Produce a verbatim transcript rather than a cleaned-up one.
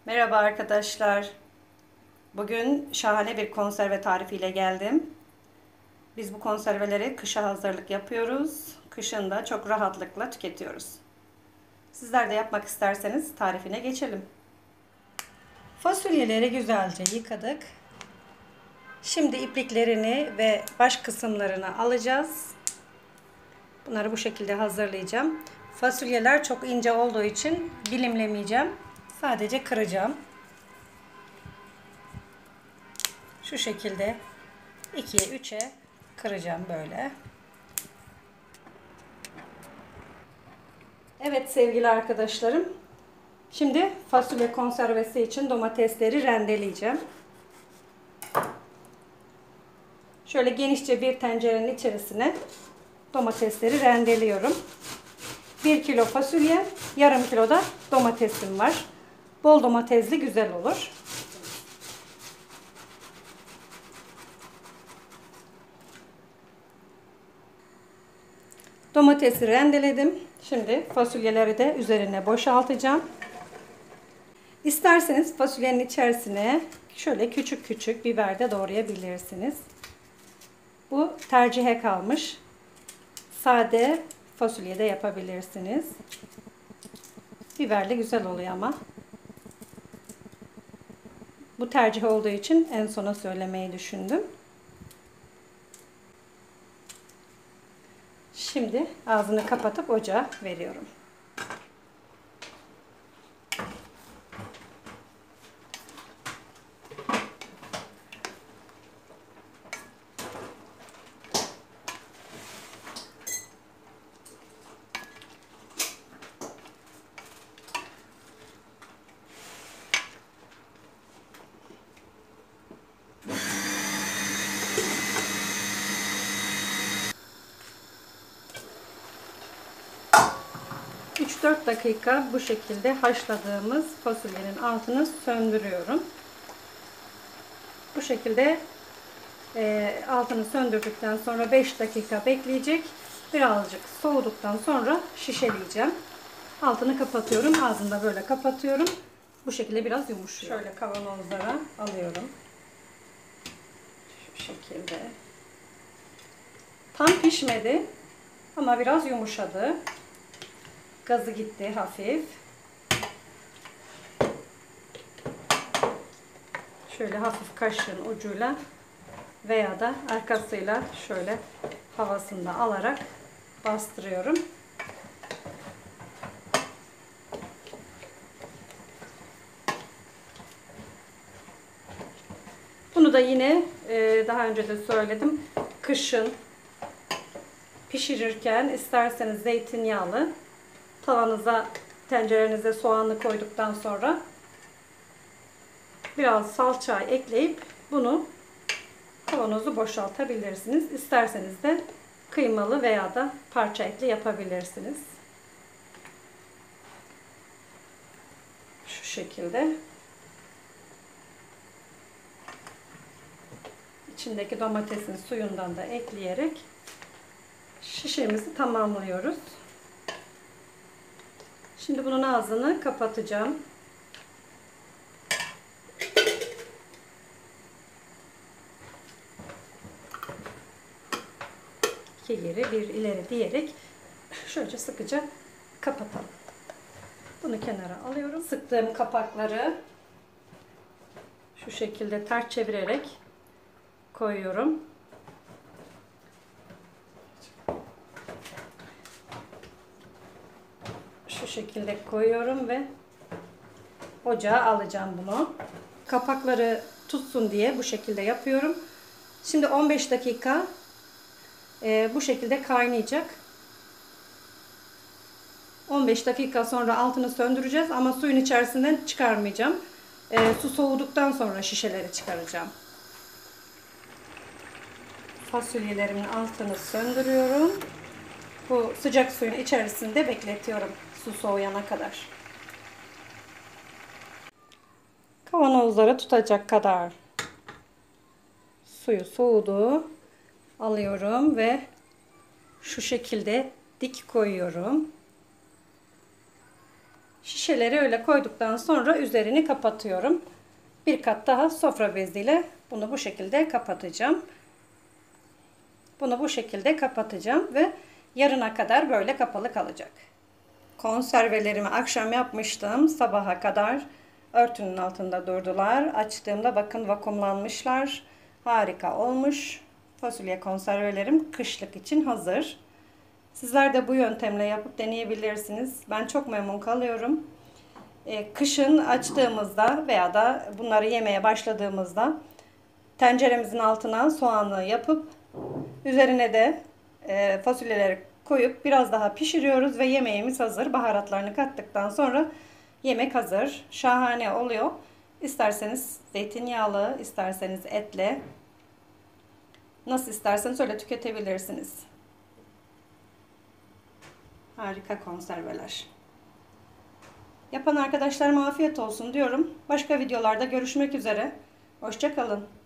Merhaba arkadaşlar. Bugün şahane bir konserve tarifiyle geldim. Biz bu konserveleri kışa hazırlık yapıyoruz. Kışın da çok rahatlıkla tüketiyoruz. Sizler de yapmak isterseniz tarifine geçelim. Fasulyeleri güzelce yıkadık. Şimdi ipliklerini ve baş kısımlarını alacağız. Bunları bu şekilde hazırlayacağım. Fasulyeler çok ince olduğu için dilimlemeyeceğim. Sadece kıracağım. Şu şekilde ikiye üçe kıracağım böyle. Evet sevgili arkadaşlarım. Şimdi fasulye konservesi için domatesleri rendeleyeceğim. Şöyle genişçe bir tencerenin içerisine domatesleri rendeliyorum. bir kilo fasulye, yarım kilo da domatesim var. Bol domatesli güzel olur. Domatesi rendeledim. Şimdi fasulyeleri de üzerine boşaltacağım. İsterseniz fasulyenin içerisine şöyle küçük küçük biber de doğrayabilirsiniz. Bu tercihe kalmış. Sade fasulye de yapabilirsiniz. Biberli güzel oluyor ama. Bu tercih olduğu için en sona söylemeyi düşündüm. Şimdi ağzını kapatıp ocağa veriyorum. üç dört dakika bu şekilde haşladığımız fasulyenin altını söndürüyorum. Bu şekilde e, altını söndürdükten sonra beş dakika bekleyecek. Birazcık soğuduktan sonra şişeleyeceğim. Altını kapatıyorum. Ağzını da böyle kapatıyorum. Bu şekilde biraz yumuşuyor. Şöyle kavanozlara alıyorum. Şu şekilde. Tam pişmedi ama biraz yumuşadı. Gazı gitti hafif. Şöyle hafif kaşığın ucuyla veya da arkasıyla şöyle havasını da alarak bastırıyorum. Bunu da yine daha önce de söyledim. Kışın pişirirken isterseniz zeytinyağlı tavanıza, tencerenize soğanlı koyduktan sonra biraz salça ekleyip bunu kavanozu boşaltabilirsiniz. İsterseniz de kıymalı veya da parça etli yapabilirsiniz. Şu şekilde. İçindeki domatesin suyundan da ekleyerek şişemizi tamamlıyoruz. Şimdi bunun ağzını kapatacağım. İki geri bir ileri diyerek şöyle sıkıca kapatalım. Bunu kenara alıyorum. Sıktığım kapakları şu şekilde ters çevirerek koyuyorum. Şu şekilde koyuyorum ve ocağa alacağım bunu. Kapakları tutsun diye bu şekilde yapıyorum. Şimdi on beş dakika e, bu şekilde kaynayacak. on beş dakika sonra altını söndüreceğiz ama suyun içerisinden çıkarmayacağım. E, su soğuduktan sonra şişeleri çıkaracağım. Fasulyelerimin altını söndürüyorum. Bu sıcak suyun içerisinde bekletiyorum su soğuyana kadar. Kavanozlara tutacak kadar suyu soğudu. Alıyorum ve şu şekilde dik koyuyorum. Şişeleri öyle koyduktan sonra üzerini kapatıyorum. Bir kat daha sofra beziyle bunu bu şekilde kapatacağım. Bunu bu şekilde kapatacağım ve yarına kadar böyle kapalı kalacak. Konservelerimi akşam yapmıştım. Sabaha kadar örtünün altında durdular. Açtığımda bakın vakumlanmışlar. Harika olmuş. Fasulye konservelerim kışlık için hazır. Sizler de bu yöntemle yapıp deneyebilirsiniz. Ben çok memnun kalıyorum. Ee, kışın açtığımızda veya da bunları yemeye başladığımızda tenceremizin altına soğanı yapıp üzerine de e, fasulyeleri koyup biraz daha pişiriyoruz ve yemeğimiz hazır. Baharatlarını kattıktan sonra yemek hazır. Şahane oluyor. İsterseniz zeytinyağlı, isterseniz etle, nasıl isterseniz öyle tüketebilirsiniz. Harika konserveler. Yapan arkadaşlarıma afiyet olsun diyorum. Başka videolarda görüşmek üzere. Hoşça kalın.